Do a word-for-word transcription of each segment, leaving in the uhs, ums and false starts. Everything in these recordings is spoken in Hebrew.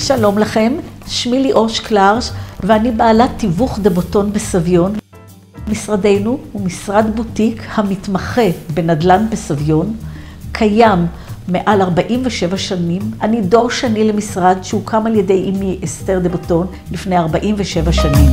שלום לכם, שמי ליאור שקלרש ואני בעלת תיווך דה בוטון בסביון. משרדנו הוא משרד בוטיק המתמחה בנדל"ן בסביון, קיים מעל ארבעים ושבע שנים. אני דור שני למשרד שהוקם על ידי אמי אסתר דה בוטון לפני ארבעים ושבע שנים.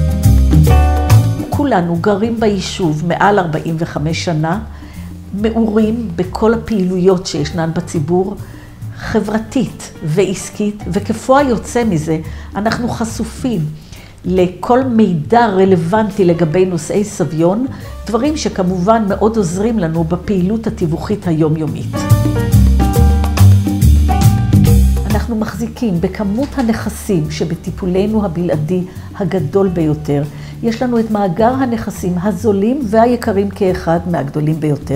כולנו גרים ביישוב מעל ארבעים וחמש שנה, מעורים בכל הפעילויות שישנן בציבור, חברתית ועסקית, וכפועל יוצא מזה אנחנו חשופים לכל מידע רלוונטי לגבי נושאי סביון, דברים שכמובן מאוד עוזרים לנו בפעילות התיווכית היומיומית. אנחנו מחזיקים בכמות הנכסים שבטיפולנו הבלעדי הגדול ביותר. יש לנו את מאגר הנכסים הזולים והיקרים כאחד מהגדולים ביותר.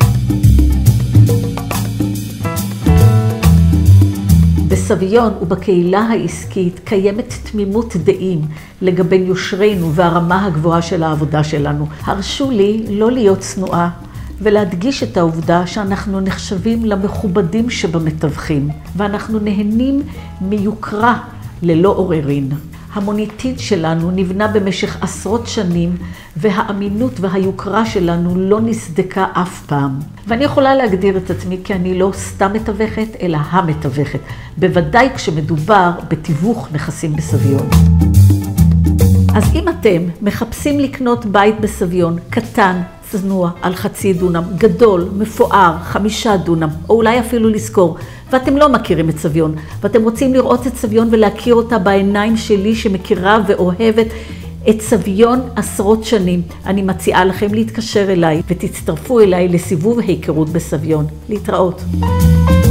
בסביון ובקהילה העסקית קיימת תמימות דעים לגבי יושרנו והרמה הגבוהה של העבודה שלנו. הרשו לי לא להיות צנועה ולהדגיש את העובדה שאנחנו נחשבים למכובדים שבמתווכים, ואנחנו נהנים מיוקרה ללא עוררין. המוניטין שלנו נבנה במשך עשרות שנים, והאמינות והיוקרה שלנו לא נסדקה אף פעם. ואני יכולה להגדיר את עצמי כי אני לא סתם מתווכת, אלא המתווכת. בוודאי כשמדובר בתיווך נכסים בסביון. אז אם אתם מחפשים לקנות בית בסביון קטן, צנוע, על חצי דונם, גדול, מפואר, חמישה דונם, או אולי אפילו לזכור, ואתם לא מכירים את סביון, ואתם רוצים לראות את סביון ולהכיר אותה בעיניים שלי שמכירה ואוהבת את סביון עשרות שנים, אני מציעה לכם להתקשר אליי ותצטרפו אליי לסיבוב היכרות בסביון. להתראות.